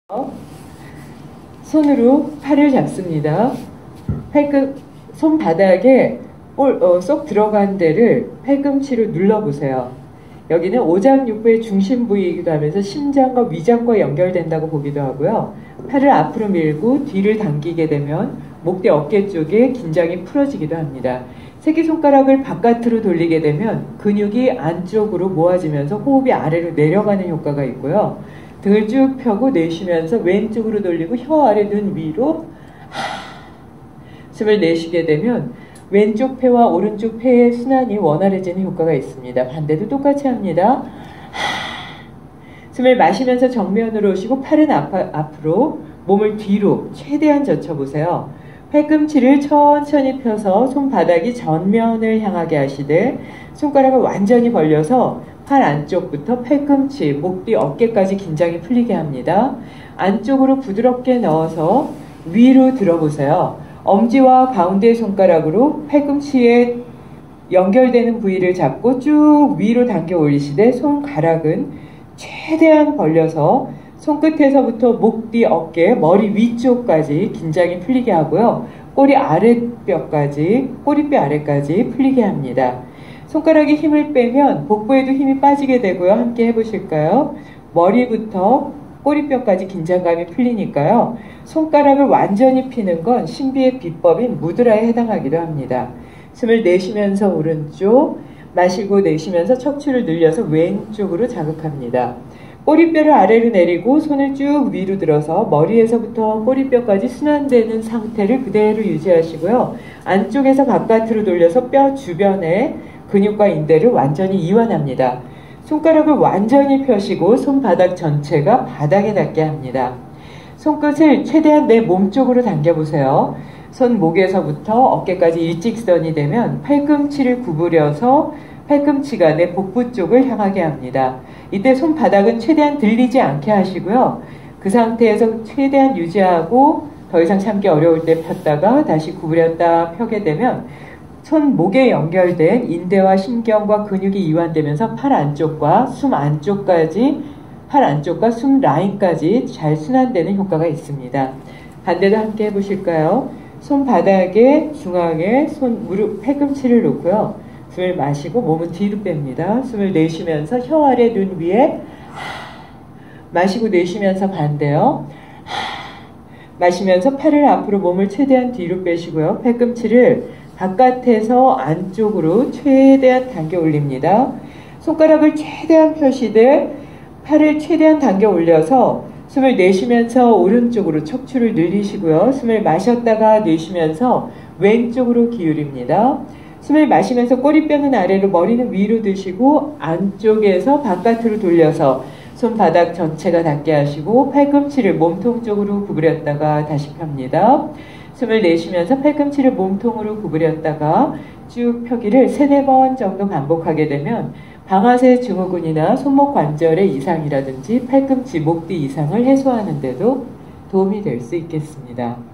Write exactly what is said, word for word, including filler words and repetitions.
손으로 팔을 잡습니다. 팔꿈, 손바닥에 볼, 어, 쏙 들어간 데를 팔꿈치로 눌러보세요. 여기는 오장육부의 중심 부위이기도 하면서 심장과 위장과 연결된다고 보기도 하고요. 팔을 앞으로 밀고 뒤를 당기게 되면 목대 어깨 쪽에 긴장이 풀어지기도 합니다. 새끼손가락을 바깥으로 돌리게 되면 근육이 안쪽으로 모아지면서 호흡이 아래로 내려가는 효과가 있고요. 등을 쭉 펴고 내쉬면서 왼쪽으로 돌리고 혀 아래 눈 위로 숨을 내쉬게 되면 왼쪽 폐와 오른쪽 폐의 순환이 원활해지는 효과가 있습니다. 반대도 똑같이 합니다. 숨을 마시면서 정면으로 오시고 팔은 앞, 앞으로 몸을 뒤로 최대한 젖혀보세요. 팔꿈치를 천천히 펴서 손바닥이 전면을 향하게 하시되 손가락을 완전히 벌려서 팔 안쪽부터 팔꿈치, 목 뒤 어깨까지 긴장이 풀리게 합니다. 안쪽으로 부드럽게 넣어서 위로 들어보세요. 엄지와 가운데 손가락으로 팔꿈치에 연결되는 부위를 잡고 쭉 위로 당겨 올리시되 손가락은 최대한 벌려서 손끝에서부터 목 뒤 어깨, 머리 위쪽까지 긴장이 풀리게 하고요. 꼬리 아랫뼈까지, 꼬리뼈 아래까지 풀리게 합니다. 손가락에 힘을 빼면 복부에도 힘이 빠지게 되고요. 함께 해보실까요? 머리부터 꼬리뼈까지 긴장감이 풀리니까요. 손가락을 완전히 피는 건 신비의 비법인 무드라에 해당하기도 합니다. 숨을 내쉬면서 오른쪽, 마시고 내쉬면서 척추를 늘려서 왼쪽으로 자극합니다. 꼬리뼈를 아래로 내리고 손을 쭉 위로 들어서 머리에서부터 꼬리뼈까지 순환되는 상태를 그대로 유지하시고요. 안쪽에서 바깥으로 돌려서 뼈 주변에 근육과 인대를 완전히 이완합니다. 손가락을 완전히 펴시고 손바닥 전체가 바닥에 닿게 합니다. 손끝을 최대한 내 몸쪽으로 당겨보세요. 손목에서부터 어깨까지 일직선이 되면 팔꿈치를 구부려서 팔꿈치가 내 복부 쪽을 향하게 합니다. 이때 손바닥은 최대한 들리지 않게 하시고요. 그 상태에서 최대한 유지하고 더 이상 참기 어려울 때 폈다가 다시 구부렸다 펴게 되면 손목에 연결된 인대와 신경과 근육이 이완되면서 팔 안쪽과 숨 안쪽까지, 팔 안쪽과 숨 라인까지 잘 순환되는 효과가 있습니다. 반대도 함께 해보실까요? 손바닥에 중앙에 손, 무릎, 팔꿈치를 놓고요. 숨을 마시고 몸은 뒤로 뺍니다. 숨을 내쉬면서 혀 아래 눈 위에 마시고 내쉬면서 반대요. 마시면서 팔을 앞으로 몸을 최대한 뒤로 빼시고요. 팔꿈치를 바깥에서 안쪽으로 최대한 당겨 올립니다. 손가락을 최대한 펴시되 팔을 최대한 당겨 올려서 숨을 내쉬면서 오른쪽으로 척추를 늘리시고요. 숨을 마셨다가 내쉬면서 왼쪽으로 기울입니다. 숨을 마시면서 꼬리뼈는 아래로 머리는 위로 드시고 안쪽에서 바깥으로 돌려서 손바닥 전체가 닿게 하시고 팔꿈치를 몸통 쪽으로 구부렸다가 다시 펴니다. 숨을 내쉬면서 팔꿈치를 몸통으로 구부렸다가 쭉 펴기를 세네 번 정도 반복하게 되면 방아쇠 증후군이나 손목 관절의 이상이라든지 팔꿈치, 목 뒤 이상을 해소하는 데도 도움이 될 수 있겠습니다.